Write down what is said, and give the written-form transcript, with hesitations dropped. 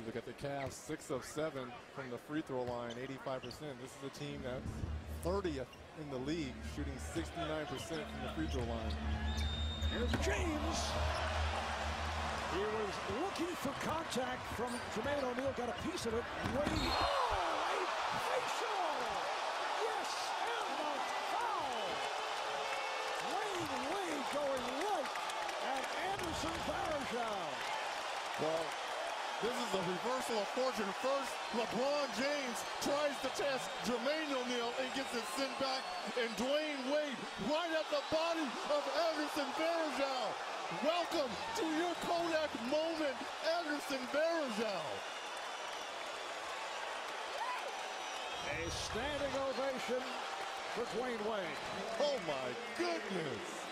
Look at the Cavs, 6 of 7 from the free throw line, 85%. This is a team that's 30th in the league, shooting 69% from the free throw line. Here's James. He was looking for contact from Dwyane O'Neal, got a piece of it. Wade. Oh, a facial! Yes, and a foul! Wade going right at Anderson Varejao. Well, this is a reversal of fortune. First, LeBron James tries to test Dwyane O'Neal and gets it sent back, and Dwyane Wade right at the body of Anderson Varejao. Welcome to your Kodak moment, Anderson Varejao. A standing ovation for Dwyane Wade. Oh my goodness.